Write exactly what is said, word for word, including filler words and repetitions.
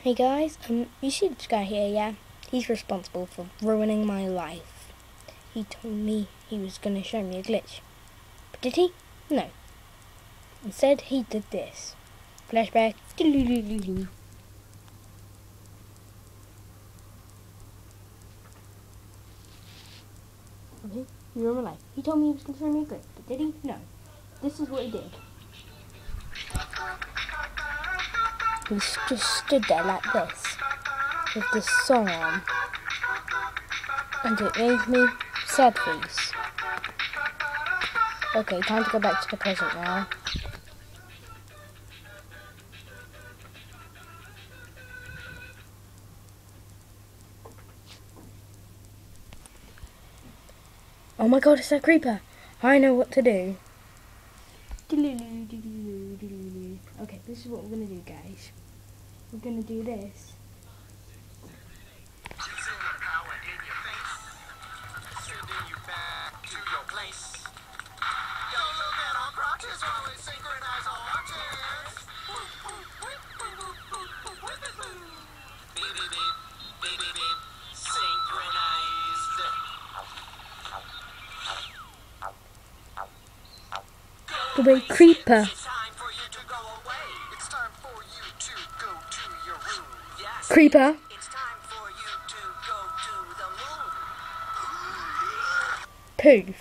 Hey guys, um, you see this guy here, yeah? He's responsible for ruining my life. He told me he was gonna show me a glitch. But did he? No. Instead, he did this. Flashback. Okay, you remember life. He told me he was gonna show me a glitch, but did he? No. This is what he did. He just stood there like this, with this song on, and it made me sad face. Okay, time to go back to the present now. Oh my god, it's that creeper! I know what to do. Okay, this is what we're gonna do, guys. We're gonna do this. The way creeper. Creeper. Poof.